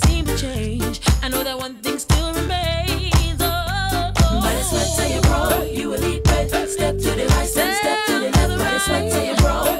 seem to change. I know that one thing still remains. Oh, but it's sweat till you pro. You elite red. Step to the right, step to the left. But it's sweat till you pro.